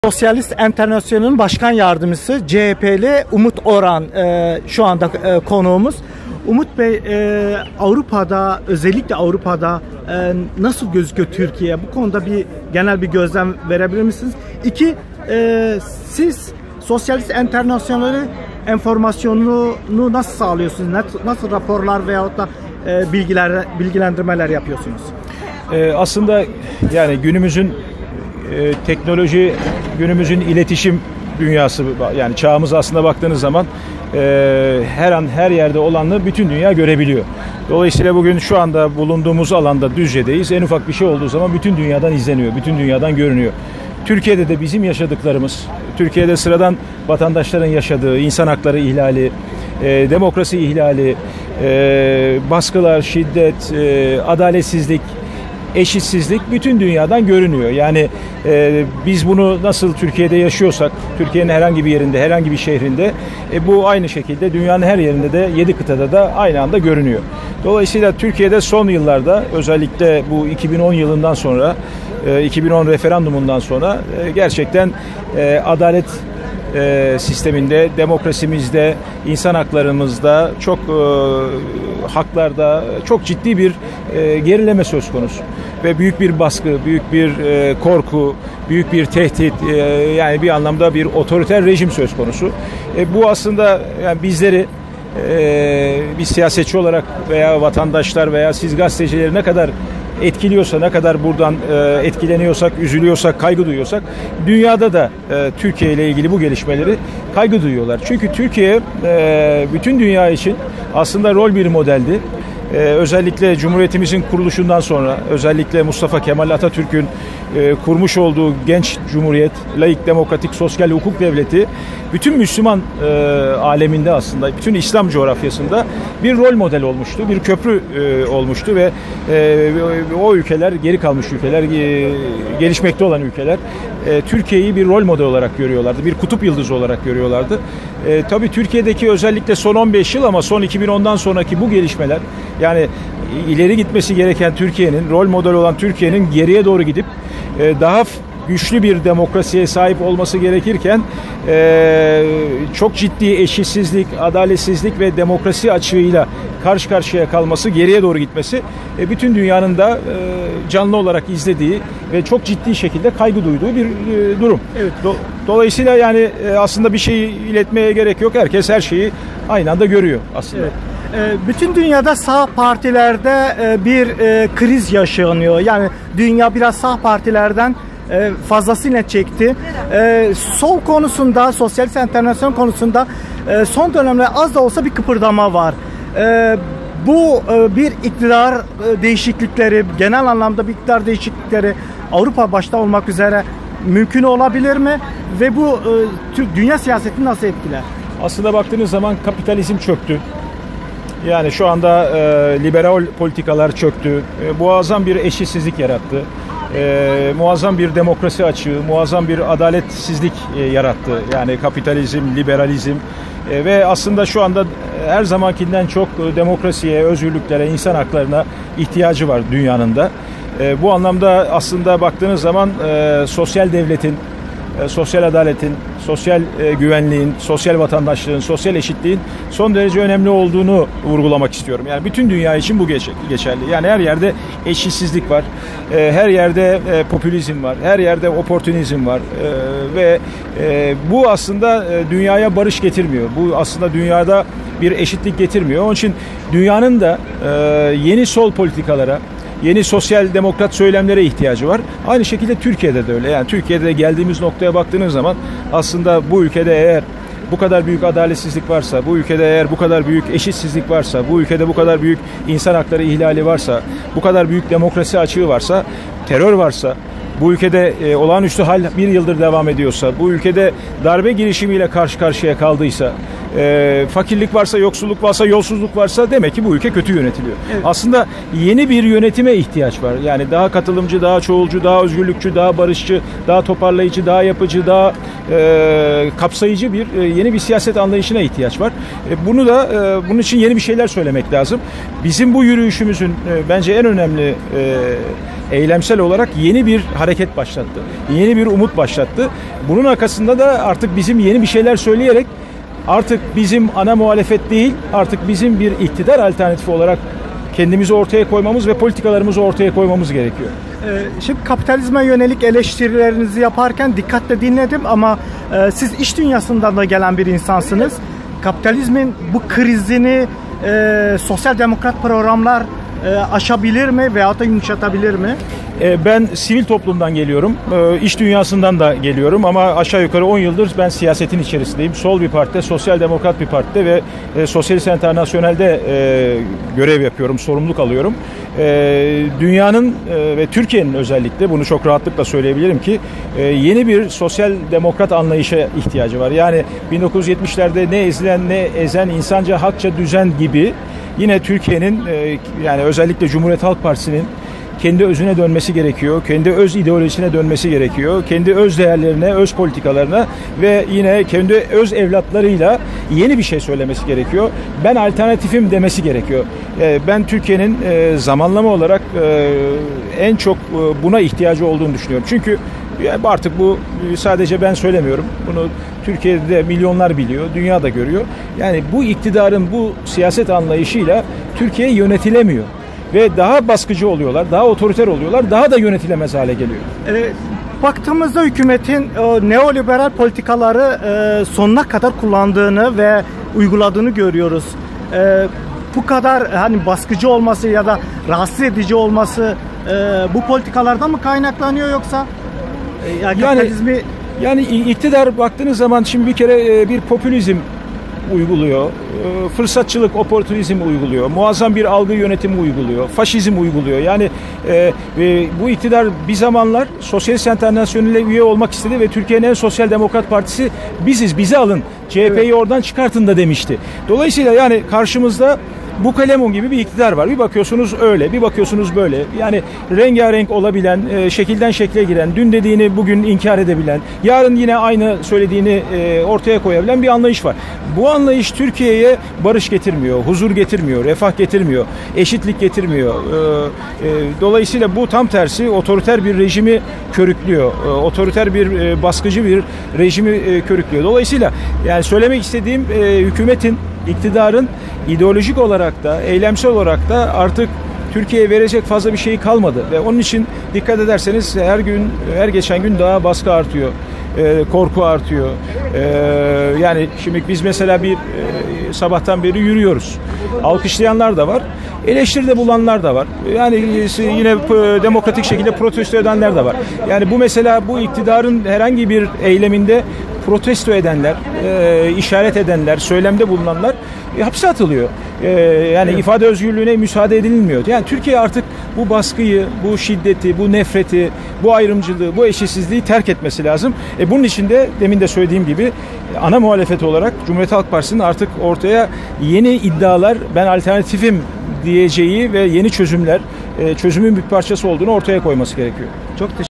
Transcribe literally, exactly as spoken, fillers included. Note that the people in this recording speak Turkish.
Sosyalist Enternasyonel'in başkan yardımcısı C H P'li Umut Orhan e, şu anda e, konuğumuz. Umut Bey, e, Avrupa'da, özellikle Avrupa'da e, nasıl gözüküyor Türkiye? Bu konuda bir genel bir gözlem verebilir misiniz? İki, e, siz Sosyalist Enternasyonel'in enformasyonunu nasıl sağlıyorsunuz? Nasıl raporlar veyahut da e, bilgiler, bilgilendirmeler yapıyorsunuz? E, aslında yani günümüzün e, teknoloji, günümüzün iletişim dünyası, yani çağımız aslında baktığınız zaman e, her an her yerde olanları bütün dünya görebiliyor. Dolayısıyla bugün şu anda bulunduğumuz alanda Düzce'deyiz. En ufak bir şey olduğu zaman bütün dünyadan izleniyor, bütün dünyadan görünüyor. Türkiye'de de bizim yaşadıklarımız, Türkiye'de sıradan vatandaşların yaşadığı insan hakları ihlali, e, demokrasi ihlali, e, baskılar, şiddet, e, adaletsizlik, eşitsizlik bütün dünyadan görünüyor. Yani e, biz bunu nasıl Türkiye'de yaşıyorsak, Türkiye'nin herhangi bir yerinde, herhangi bir şehrinde, e, bu aynı şekilde dünyanın her yerinde de, yedi kıtada da aynı anda görünüyor. Dolayısıyla Türkiye'de son yıllarda, özellikle bu iki bin on yılından sonra, e, iki bin on referandumundan sonra e, gerçekten e, adalet E, sisteminde, demokrasimizde, insan haklarımızda, çok e, haklarda çok ciddi bir e, gerileme söz konusu. Ve büyük bir baskı, büyük bir e, korku, büyük bir tehdit, e, yani bir anlamda bir otoriter rejim söz konusu. E, bu aslında yani bizleri e, bir siyasetçi olarak veya vatandaşlar veya siz gazetecileri ne kadar etkiliyorsa, ne kadar buradan e, etkileniyorsak, üzülüyorsak, kaygı duyuyorsak, dünyada da e, Türkiye ile ilgili bu gelişmeleri kaygı duyuyorlar. Çünkü Türkiye e, bütün dünya için aslında rol bir modeldi. Ee, özellikle Cumhuriyetimizin kuruluşundan sonra, özellikle Mustafa Kemal Atatürk'ün e, kurmuş olduğu genç cumhuriyet, laik, demokratik, sosyal hukuk devleti, bütün Müslüman e, aleminde aslında, bütün İslam coğrafyasında bir rol model olmuştu, bir köprü e, olmuştu ve e, o ülkeler, geri kalmış ülkeler, e, gelişmekte olan ülkeler, e, Türkiye'yi bir rol model olarak görüyorlardı, bir kutup yıldızı olarak görüyorlardı. E, tabii Türkiye'deki özellikle son on beş yıl ama son iki bin ondan sonraki bu gelişmeler, yani ileri gitmesi gereken Türkiye'nin, rol model olan Türkiye'nin geriye doğru gidip e, daha güçlü bir demokrasiye sahip olması gerekirken e, çok ciddi eşitsizlik, adaletsizlik ve demokrasi açığıyla karşı karşıya kalması, geriye doğru gitmesi e, bütün dünyanın da e, canlı olarak izlediği ve çok ciddi şekilde kaygı duyduğu bir e, durum. Evet. Do- dolayısıyla yani e, aslında bir şeyi iletmeye gerek yok. Herkes her şeyi aynı anda görüyor aslında. Evet. Bütün dünyada sağ partilerde bir kriz yaşanıyor. Yani dünya biraz sağ partilerden fazlasıyla çekti. Sol konusunda, Sosyalist Enternasyonel konusunda son dönemde az da olsa bir kıpırdama var. Bu bir iktidar değişiklikleri, genel anlamda bir iktidar değişiklikleri Avrupa başta olmak üzere mümkün olabilir mi? Ve bu dünya siyasetini nasıl etkiler? Aslında baktığınız zaman kapitalizm çöktü. Yani şu anda e, liberal politikalar çöktü, e, muazzam bir eşitsizlik yarattı, e, muazzam bir demokrasi açığı, muazzam bir adaletsizlik e, yarattı. Yani kapitalizm, liberalizm e, ve aslında şu anda her zamankinden çok e, demokrasiye, özgürlüklere, insan haklarına ihtiyacı var dünyanın da. E, bu anlamda aslında baktığınız zaman e, sosyal devletin, e, sosyal adaletin, sosyal e, güvenliğin, sosyal vatandaşlığın, sosyal eşitliğin son derece önemli olduğunu vurgulamak istiyorum. Yani bütün dünya için bu geçerli. Yani her yerde eşitsizlik var, e, her yerde e, popülizm var, her yerde oportunizm var e, ve e, bu aslında e, dünyaya barış getirmiyor. Bu aslında dünyada bir eşitlik getirmiyor. Onun için dünyanın da e, yeni sol politikalara, yeni sosyal demokrat söylemlere ihtiyacı var. Aynı şekilde Türkiye'de de öyle. Yani Türkiye'de geldiğimiz noktaya baktığınız zaman aslında bu ülkede eğer bu kadar büyük adaletsizlik varsa, bu ülkede eğer bu kadar büyük eşitsizlik varsa, bu ülkede bu kadar büyük insan hakları ihlali varsa, bu kadar büyük demokrasi açığı varsa, terör varsa, bu ülkede e, olağanüstü hal bir yıldır devam ediyorsa, bu ülkede darbe girişimiyle karşı karşıya kaldıysa, e, fakirlik varsa, yoksulluk varsa, yolsuzluk varsa demek ki bu ülke kötü yönetiliyor. Evet. Aslında yeni bir yönetime ihtiyaç var. Yani daha katılımcı, daha çoğulcu, daha özgürlükçü, daha barışçı, daha toparlayıcı, daha yapıcı, daha e, kapsayıcı bir e, yeni bir siyaset anlayışına ihtiyaç var. E, bunu da e, bunun için yeni bir şeyler söylemek lazım. Bizim bu yürüyüşümüzün e, bence en önemli e, eylemsel olarak yeni bir hareket başlattı. Yeni bir umut başlattı. Bunun arkasında da artık bizim yeni bir şeyler söyleyerek artık bizim ana muhalefet değil, artık bizim bir iktidar alternatifi olarak kendimizi ortaya koymamız ve politikalarımızı ortaya koymamız gerekiyor. Şimdi kapitalizme yönelik eleştirilerinizi yaparken dikkatle dinledim ama e, siz iş dünyasından da gelen bir insansınız. Kapitalizmin bu krizini e, sosyal demokrat programlar e, aşabilir mi veyahut da yumuşatabilir mi? Ben sivil toplumdan geliyorum, iş dünyasından da geliyorum ama aşağı yukarı on yıldır ben siyasetin içerisindeyim. Sol bir partide, sosyal demokrat bir partide ve Sosyalist Enternasyonel'de görev yapıyorum, sorumluluk alıyorum. Dünyanın ve Türkiye'nin özellikle, bunu çok rahatlıkla söyleyebilirim ki yeni bir sosyal demokrat anlayışa ihtiyacı var. Yani bin dokuz yüz yetmişlerde ne ezilen ne ezen insanca hakça düzen gibi yine Türkiye'nin yani özellikle Cumhuriyet Halk Partisi'nin kendi özüne dönmesi gerekiyor, kendi öz ideolojisine dönmesi gerekiyor, kendi öz değerlerine, öz politikalarına ve yine kendi öz evlatlarıyla yeni bir şey söylemesi gerekiyor. Ben alternatifim demesi gerekiyor. Ben Türkiye'nin zamanlama olarak en çok buna ihtiyacı olduğunu düşünüyorum. Çünkü artık bu sadece ben söylemiyorum. Bunu Türkiye'de milyonlar biliyor, dünya da görüyor. Yani bu iktidarın bu siyaset anlayışıyla Türkiye yönetilemiyor. Ve daha baskıcı oluyorlar, daha otoriter oluyorlar, daha da yönetilemez hale geliyor. E, baktığımızda hükümetin e, neoliberal politikaları e, sonuna kadar kullandığını ve uyguladığını görüyoruz. E, bu kadar hani baskıcı olması ya da rahatsız edici olması e, bu politikalardan mı kaynaklanıyor yoksa e, yani kapitalizmi... Yani iktidar baktığınız zaman şimdi bir kere bir popülizm uyguluyor, fırsatçılık, oportunizm uyguluyor, muazzam bir algı yönetimi uyguluyor, faşizm uyguluyor. Yani e, e, bu iktidar bir zamanlar Sosyalist Enternasyonel'e üye olmak istedi ve Türkiye'nin en sosyal demokrat partisi biziz, bizi alın, C H P'yi evet. oradan çıkartın da demişti. Dolayısıyla yani karşımızda bu kalemun gibi bir iktidar var. Bir bakıyorsunuz öyle, bir bakıyorsunuz böyle. Yani rengarenk olabilen, e, şekilden şekle giren, dün dediğini bugün inkar edebilen, yarın yine aynı söylediğini e, ortaya koyabilen bir anlayış var. Bu anlayış Türkiye'ye barış getirmiyor, huzur getirmiyor, refah getirmiyor, eşitlik getirmiyor. E, e, dolayısıyla bu tam tersi otoriter bir rejimi körüklüyor. E, otoriter bir e, baskıcı bir rejimi e, körüklüyor. Dolayısıyla yani söylemek istediğim e, hükümetin, iktidarın ideolojik olarak da, eylemsel olarak da artık Türkiye'ye verecek fazla bir şey kalmadı ve onun için dikkat ederseniz her gün, her geçen gün daha baskı artıyor, e, korku artıyor. E, yani şimdi biz mesela bir e, sabahtan beri yürüyoruz. Alkışlayanlar da var, eleştiride bulanlar da var. Yani yine demokratik şekilde protesto edenler de var. Yani bu mesela bu iktidarın herhangi bir eyleminde protesto edenler, e, işaret edenler, söylemde bulunanlar e, hapse atılıyor. E, yani evet. ifade özgürlüğüne müsaade edilmiyor. Yani Türkiye artık bu baskıyı, bu şiddeti, bu nefreti, bu ayrımcılığı, bu eşitsizliği terk etmesi lazım. E, bunun için de demin de söylediğim gibi ana muhalefet olarak Cumhuriyet Halk Partisi'nin artık ortaya yeni iddialar, ben alternatifim diyeceği ve yeni çözümler, e, çözümün bir parçası olduğunu ortaya koyması gerekiyor. Çok teşekkür